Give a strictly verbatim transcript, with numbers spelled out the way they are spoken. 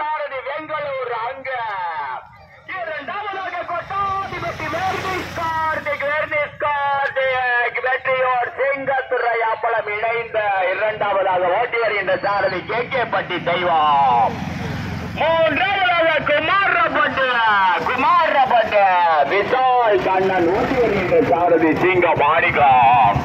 சாரதி வெங்களூர் அங்க இரண்டாவதாக கொட்டாதிபதி வெர்னிஸ் கார்த்திக் வெர்னிஸ் கார்த்திக் வெற்றியோர் சிங்கத்துறை அப்பளம் இணைந்த இரண்டாவதாக ஓட்டி வருகின்ற சாரதி கே கே பட்டி தெய்வம் மூன்றாவதாக குமாரப்பட்டு குமாரப்பட்டு விசால் கண்ணன் ஓட்டி வருகின்ற சாரதி சிங்க மாணிக்கம்